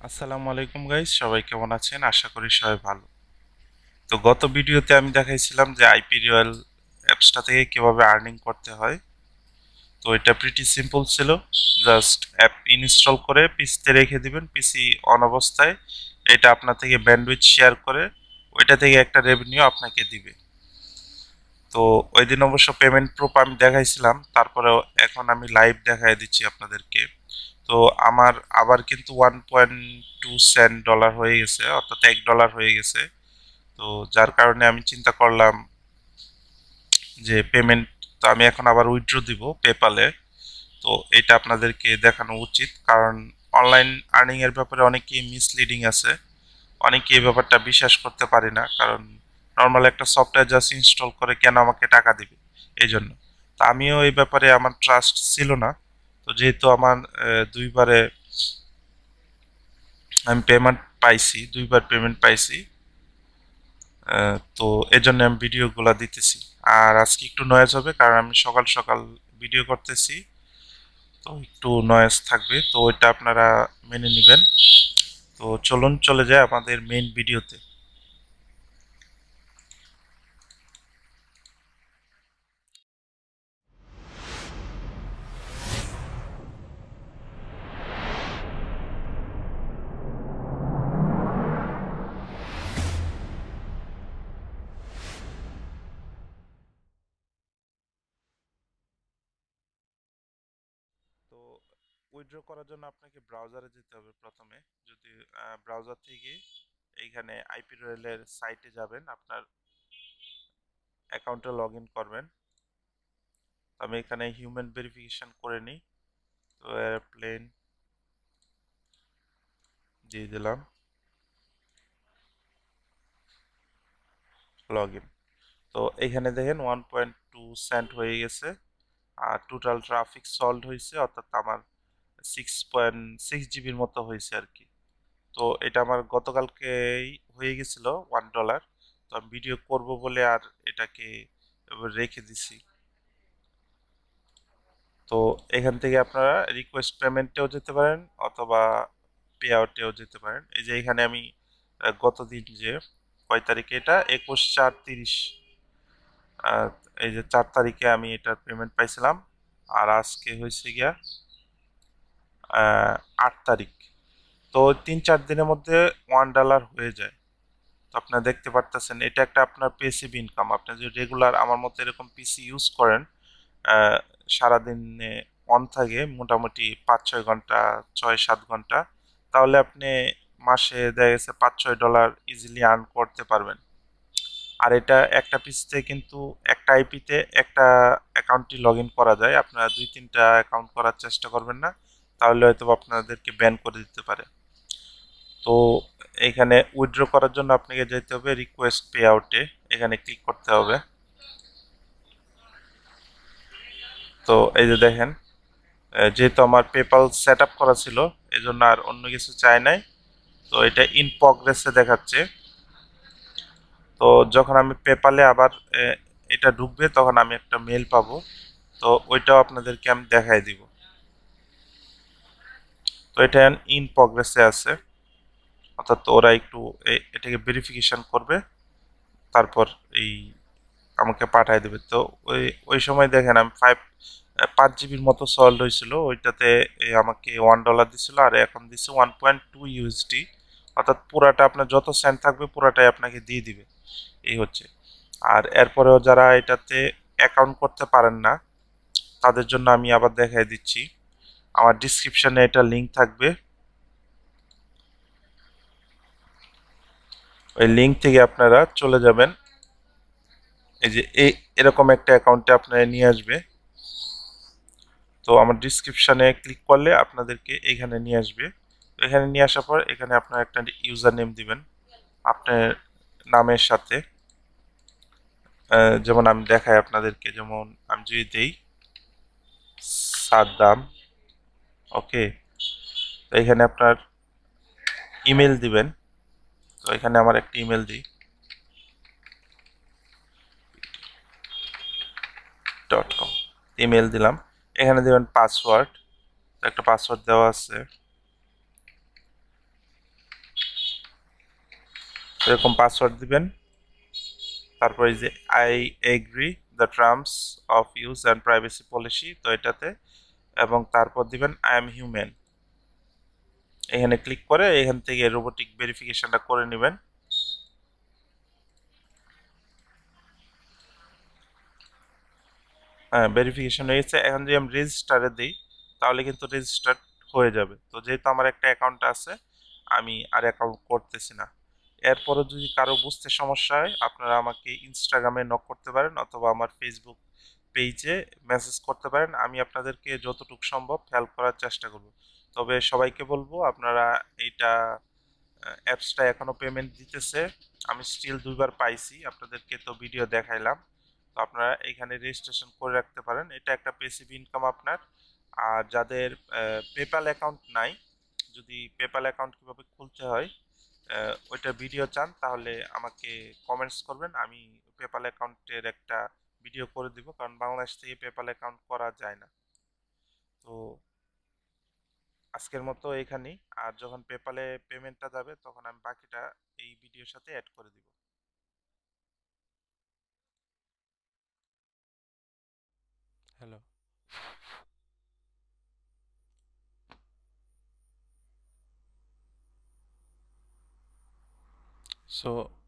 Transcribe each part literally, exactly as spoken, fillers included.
আসসালামু আলাইকুম গাইস, সবাই কেমন আছেন? আশা করি সবাই ভালো। তো গত ভিডিওতে আমি দেখাইছিলাম যে আইপিরিয়াল অ্যাপসটা থেকে কিভাবে আর্নিং করতে হয়। তো এটা প্রিটি সিম্পল ছিল। জাস্ট অ্যাপ ইনস্টল করে পিসিতে রেখে দিবেন, পিসি অন অবস্থায় এটা আপনার থেকে ব্যান্ডউইথ শেয়ার করে ওইটা থেকে একটা রেভিনিউ আপনাকে দিবে। তো ওই দিন অবশ্য পেমেন্ট প্রুফ আমি দেখাইছিলাম, তারপরেও এখন আমি লাইভ দেখাই দিচ্ছি আপনাদেরকে। তো আমার আবার কিন্তু one point two cent dollar হয়ে গেছে, অর্থাৎ এক ডলার হয়ে গেছে। তো যার কারণে আমি চিন্তা করলাম যে পেমেন্ট তো আমি এখন আবার উইথড্র দিব পেপালে। তো এটা আপনাদেরকে দেখানো উচিত, কারণ অনলাইন আর্নিং এর ব্যাপারে অনেকেই মিসলিডিং আছে, অনেকে এই ব্যাপারটা বিশ্বাস করতে পারে না। কারণ নর্মাল একটা সফটওয়্যার জাস্ট ইনস্টল করে কেন আমাকে টাকা দিবে, এই জন্য। তো আমিও এই ব্যাপারে আমার ট্রাস্ট ছিল না। তো যেহেতু আমার আহ, দুইবারে আমি পেমেন্ট পাইছি, দুইবার পেমেন্ট পাইছি, আহ, তো এজন্য আমি ভিডিওগুলো দিতেছি। আর আজকে একটু নয়েজ হবে, কারণ আমি সকাল সকাল ভিডিও করতেছি, তো একটু নয়েজ থাকবে, তো ওইটা আপনারা মেনে নেবেন। তো চলুন চলে যায় আমাদের মেইন ভিডিওতে। তো উইথড্র করার জন্য আপনাকে ব্রাউজারে যেতে হবে প্রথমে। যদি ব্রাউজার থেকে এইখানে আইপি রয়েলের সাইটে যাবেন, আপনার অ্যাকাউন্টে লগ ইন করবেন। আমি এখানে হিউম্যান ভেরিফিকেশন করে নিই। তো এয়ারপ্লেন দিয়ে দিলাম, লগ ইন। তো এখানে দেখেন ওয়ান পয়েন্ট টু সেন্ট হয়ে গেছে। আর টোটাল ট্রাফিক সলভ হয়েছে, অর্থাৎ আমার সিক্স পয়েন্ট সিক্স জিবির মতো হয়েছে আর কি। তো এটা আমার গতকালকেই হয়ে গেছিল ওয়ান ডলার। তো আমি ভিডিও করব বলে আর এটাকে এবার রেখে দিছি। তো এখান থেকে আপনারা রিকোয়েস্ট পেমেন্টেও যেতে পারেন, অথবা পে আউটেও যেতে পারেন। এই যে এখানে আমি আহ, গতদিন যে কয় তারিখে, এটা একুশ চার তিরিশ, এই যে চার তারিখে আমি এটার পেমেন্ট পাইছিলাম। আর আজকে হয়েছে গিয়া আহ, আট তারিখ। তো তিন চার দিনের মধ্যে ওয়ান ডলার হয়ে যায়। তো আপনারা দেখতে পারতেছেন এটা একটা আপনার পেসিভ ইনকাম। আপনি যদি রেগুলার আমার মতো এরকম পিসি ইউজ করেন, আহ, সারাদিনে অন থাকে মোটামুটি পাঁচ ছয় ঘন্টা, ছয় সাত ঘন্টা, তাহলে আপনি মাসে দেখা গেছে পাঁচ ছয় ডলার ইজিলি আর্ন করতে পারবেন। আর এটা একটা পিসিতে কিন্তু একটা আইপিতে একটা অ্যাকাউন্টই লগ ইন করা যায়। আপনারা দুই তিনটা অ্যাকাউন্ট করার চেষ্টা করবেন না, তাহলে হয়তো আপনাদেরকে ব্যান করে দিতে পারে। তো এখানে উইথড্র করার জন্য আপনাকে যেতে হবে রিকোয়েস্ট পে আউটে, এখানে ক্লিক করতে হবে। তো এই যে দেখেন, আহ, যেহেতু আমার পেপাল সেট আপ করা ছিল, এই জন্য আর অন্য কিছু চাই নাই। তো এটা ইন প্রগ্রেসে দেখাচ্ছে। তো যখন আমি পেপালে আবার আহ, এটা ঢুকবে, তখন আমি একটা মেল পাবো। তো ওইটাও আপনাদেরকে আমি দেখাই দিব। তো এটা ইন প্রগ্রেসে আছে, অর্থাৎ ওরা একটু এ- এটাকে ভেরিফিকেশন করবে, তারপর এই আমাকে পাঠায় দেবে। তো ওই ওই সময় দেখেন আমি ফাইভ পাঁচ জিবির মতো সল্ভ হয়েছিল ওইটাতে। এ আমাকে ওয়ান ডলার দিছিল, আর এখন দিচ্ছে ওয়ান পয়েন্ট টু ইউএসডি, অর্থাৎ পুরাটা আপনার যত সেন্ট থাকবে পুরাটাই আপনাকে দিয়ে দিবে, এই হচ্ছে। আর এরপরেও যারা এটাতে অ্যাকাউন্ট করতে পারেন না, তাদের জন্য আমি আবার দেখাই দিচ্ছি। আমার ডিসক্রিপশনে এটা লিঙ্ক থাকবে, ওই লিঙ্ক থেকে আপনারা চলে যাবেন। এই যে এই এরকম একটা অ্যাকাউন্টে আপনারা নিয়ে আসবে। তো আমার ডিসক্রিপশনে ক্লিক করলে আপনাদেরকে এখানে নিয়ে আসবে। তো এখানে নিয়ে আসার পর এখানে আপনার একটা ইউজার নেম দিবেন আপনার নামের সাথে। আহ, যেমন আমি দেখাই আপনাদেরকে, যেমন আমি যদি দেই সাদ্দাম, ওকে। তো এখানে আপনার ইমেল দিবেন। তো এখানে আমার একটা ইমেল দিই, ডট কম, ইমেল দিলাম। এখানে দেবেন পাসওয়ার্ড, তো একটা পাসওয়ার্ড দেওয়া আছে। এরকম পাসওয়ার্ড দিবেন। তারপর এই যে I agree the terms of use and privacy policy, তো এটাতে, এবং তারপর দিবেন আই এম হিউম্যান। এখানে ক্লিক করে এখান থেকে রোবোটিক ভেরিফিকেশনটা করে নেবেন। হ্যাঁ, ভেরিফিকেশন হয়ে গেছে। এখন যদি আমি রেজিস্টারে দিই তাহলে কিন্তু রেজিস্টার হয়ে যাবে। তো যেহেতু আমার একটা অ্যাকাউন্ট আছে, আমি আর অ্যাকাউন্ট করতেছি না। এরপরও যদি কারো বুঝতে সমস্যা হয়, আপনারা আমাকে ইনস্টাগ্রামে নক করতে পারেন অথবা আমার ফেসবুক পেজে মেসেজ করতে পারেন। আমি আপনাদেরকে যতটুকু সম্ভব হেল্প করার চেষ্টা করব। তবে সবাইকে বলবো, আপনারা এইটা অ্যাপসটা এখনো পেমেন্ট দিতেছে। আমি স্টিল দুইবার পাইছি, আপনাদেরকে তো ভিডিও দেখাইলাম। তো আপনারা এখানে রেজিস্ট্রেশন করে রাখতে পারেন, এটা একটা প্যাসিভ ইনকাম আপনার। আর যাদের পেপ্যাল অ্যাকাউন্ট নাই, যদি পেপ্যাল অ্যাকাউন্ট কীভাবে খুলতে হয় ওইটা ভিডিও চান, তাহলে আমাকে কমেন্টস করবেন, আমি পেপ্যাল অ্যাকাউন্টের একটা ভিডিও করে দিব, কারণ বাংলাদেশ থেকে পেপ্যাল অ্যাকাউন্ট করা যায় না। তো আজকের মতো এখানেই, আর যখন পেপ্যালে পেমেন্টটা যাবে তখন আমি বাকিটা এই ভিডিওর সাথে অ্যাড করে দিব। হ্যালো। সো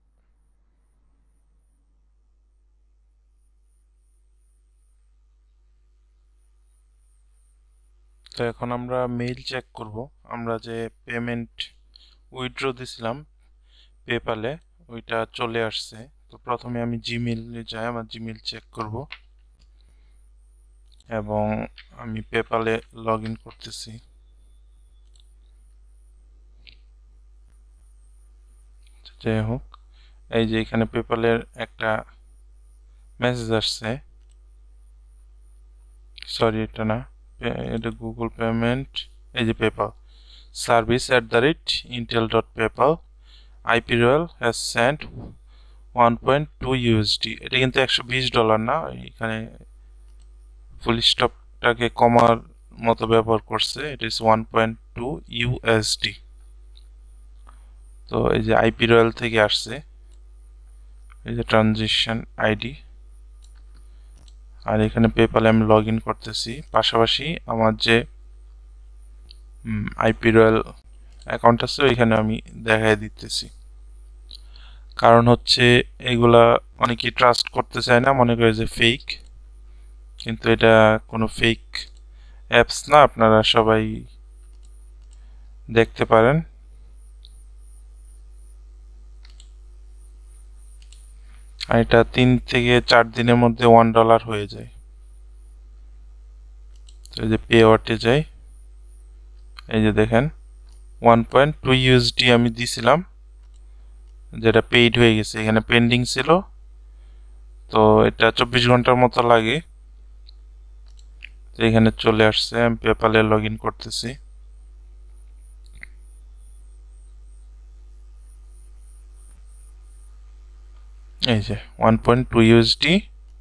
তো এখন আমরা মেইল চেক করব। আমরা যে পেমেন্ট উইথড্র দিছিলাম পেপ্যালে, ওইটা চলে আসছে। তো প্রথমে আমি জিমেইলে যাই, আমার জিমেইল চেক করব এবং আমি পেপ্যালে লগ ইন করতেছি। যাই হোক, এই যে এখানে পেপ্যালের একটা মেসেজ আসছে, সরি এটা না, এটা গুগল পেমেন্ট। এই যে PayPal service at the rate intel dot PayPal Iproyal has sent one point two USD. এটা কিন্তু একশো বিশ ডলার না, এখানে ফুল স্টপটাকে কমার মতো ব্যবহার করছে। It is one point two USD. তো এই যে Iproyal থেকে আসছে, এই যে ট্রানজিশন আইডি, আর এখানে পেপ্যালে আমি লগ ইন করতেছি। পাশাপাশি আমার যে Iproyal অ্যাকাউন্ট আছে ওইখানে আমি দেখাই দিতেছি। কারণ হচ্ছে এগুলা অনেকেই ট্রাস্ট করতে চায় না, মনে করে যে ফেক, কিন্তু এটা কোনো ফেক অ্যাপস না, আপনারা সবাই দেখতে পারেন। আর এটা তিন থেকে চার দিনের মধ্যে ওয়ান ডলার হয়ে যায়। তো এই যে পে আউটে যাই, এই যে দেখেন ওয়ান পয়েন্ট টু ইউএসডি আমি দিছিলাম, যেটা পেইড হয়ে গেছে। এখানে পেন্ডিং ছিল, তো এটা চব্বিশ ঘন্টার মতো লাগে। তো এখানে চলে আসছে, আমি পেপ্যালে লগ ইন করতেছি। এই যে ওয়ান পয়েন্ট টু ইউএসডি,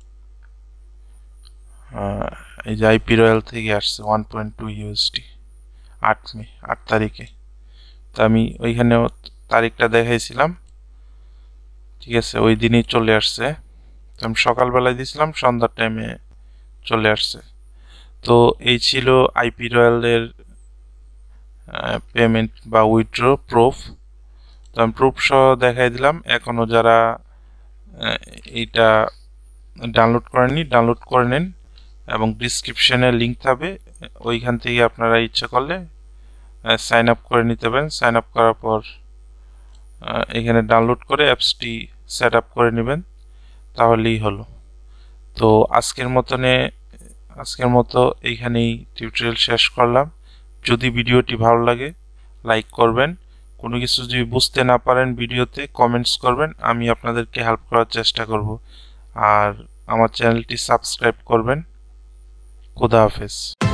এই যে Iproyal থেকে আসছে ওয়ান পয়েন্ট টু ইউএসডি আট মে আট তারিখে। তো আমি ওইখানে তারিখটা দেখাইছিলাম, ঠিক আছে, ওই দিনই চলে আসছে। তো আমি সকালবেলায় দিয়েছিলাম, সন্ধ্যার টাইমে চলে আসছে। তো এই ছিল Iproyal এর পেমেন্ট বা উইথড্র প্রুফ। তো আমি প্রুফ সহ দেখাই দিলাম। এখনও যারা এইটা ডাউনলোড করেননি, ডাউনলোড করে নেন, এবং ডিসক্রিপশনে লিঙ্ক থাকবে, ওইখান থেকে আপনারা ইচ্ছা করলে সাইন আপ করে নিতে পারেন। সাইন আপ করার পর এখানে ডাউনলোড করে অ্যাপসটি সেট আপ করে নেবেন, তাহলেই হলো। তো আজকের মতনে আজকের মতো এইখানেই টিউটোরিয়াল শেষ করলাম। যদি ভিডিওটি ভালো লাগে লাইক করবেন, কোনো কিছু যদি বুঝতে না পারেন ভিডিওতে কমেন্টস করবেন, আমি আপনাদেরকে হেল্প করার চেষ্টা করব। আর আমার চ্যানেলটি সাবস্ক্রাইব করবেন। খুদা হাফেজ।